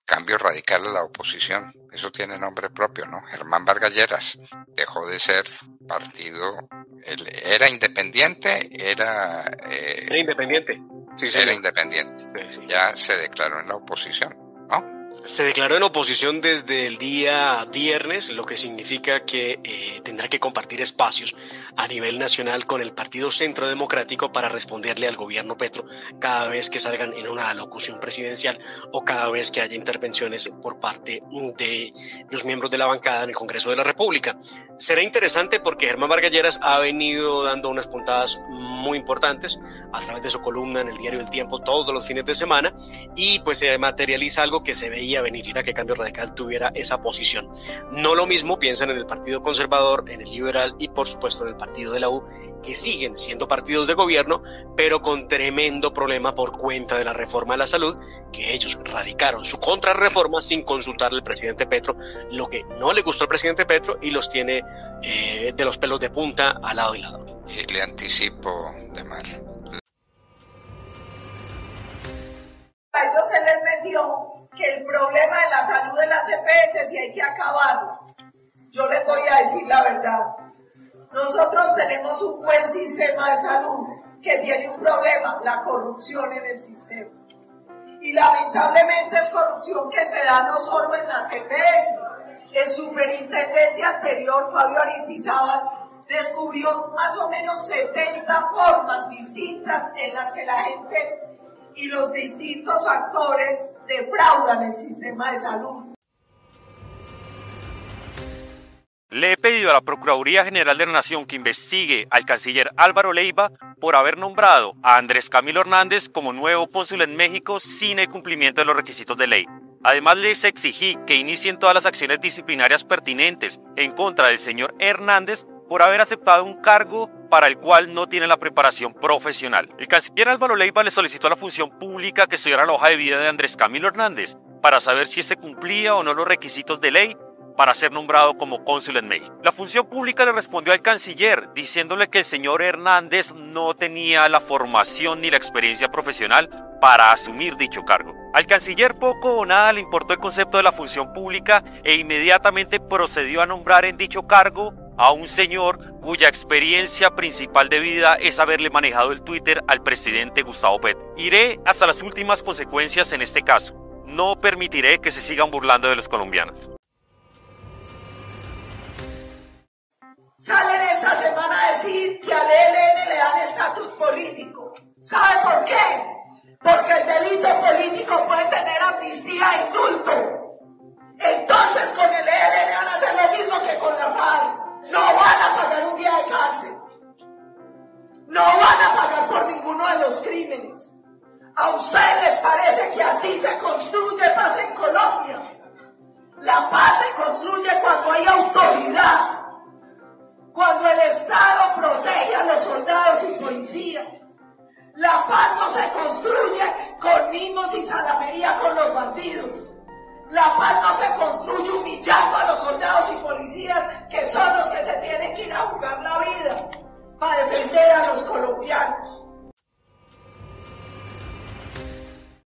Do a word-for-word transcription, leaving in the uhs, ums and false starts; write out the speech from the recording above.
Cambio Radical a la oposición. Eso tiene nombre propio, ¿no? Germán Vargas Lleras dejó de ser partido, él era independiente, era... Eh, era independiente. Sí, era señor. independiente. Sí, sí. Ya se declaró en la oposición, ¿no? Se declaró en oposición desde el día viernes, lo que significa que eh, tendrá que compartir espacios a nivel nacional con el Partido Centro Democrático para responderle al gobierno Petro cada vez que salgan en una alocución presidencial o cada vez que haya intervenciones por parte de los miembros de la bancada en el Congreso de la República. Será interesante porque Germán Vargas Lleras ha venido dando unas puntadas muy importantes a través de su columna en el diario El Tiempo todos los fines de semana y pues se materializa algo que se veía venir, era que Cambio Radical tuviera esa posición. No lo mismo piensan en el Partido Conservador, en el Liberal y por supuesto en el Partido de la U, que siguen siendo partidos de gobierno, pero con tremendo problema por cuenta de la reforma de la salud, que ellos radicaron su contrarreforma sin consultar al presidente Petro, lo que no le gustó al presidente Petro y los tiene eh, de los pelos de punta al lado y lado. Y le anticipo, Demar. A ellos se les metió que el problema de la salud de las E P S, si hay que acabarlos. Yo les voy a decir la verdad. Nosotros tenemos un buen sistema de salud que tiene un problema, la corrupción en el sistema. Y lamentablemente es corrupción que se da no solo en las E P S. El superintendente anterior, Fabio Aristizábal, descubrió más o menos setenta formas distintas en las que la gente y los distintos actores defraudan el sistema de salud. Le he pedido a la Procuraduría General de la Nación que investigue al canciller Álvaro Leiva por haber nombrado a Andrés Camilo Hernández como nuevo cónsul en México sin el cumplimiento de los requisitos de ley. Además, les exigí que inicien todas las acciones disciplinarias pertinentes en contra del señor Hernández por haber aceptado un cargo para el cual no tiene la preparación profesional. El canciller Álvaro Leiva le solicitó a la función pública que estudiara la hoja de vida de Andrés Camilo Hernández para saber si este cumplía o no los requisitos de ley para ser nombrado como cónsul en México. La función pública le respondió al canciller diciéndole que el señor Hernández no tenía la formación ni la experiencia profesional para asumir dicho cargo. Al canciller poco o nada le importó el concepto de la función pública e inmediatamente procedió a nombrar en dicho cargo a un señor cuya experiencia principal de vida es haberle manejado el Twitter al presidente Gustavo Petro. Iré hasta las últimas consecuencias en este caso. No permitiré que se sigan burlando de los colombianos. Salen esta semana a decir que al E L N le dan estatus político. ¿Sabe por qué? Porque el delito político puede tener amnistía e indulto. Entonces con el E L N van a hacer lo mismo que con la FARC. No van a pagar un día de cárcel. No van a pagar por ninguno de los crímenes. ¿A ustedes les parece que así se construye paz en Colombia? La paz se construye cuando hay autoridad, cuando el Estado protege a los soldados y policías. La paz no se construye con mimos y salamería con los bandidos. La paz no se construye humillando a los soldados y policías, que son los que se tienen que ir a jugar la vida para defender a los colombianos.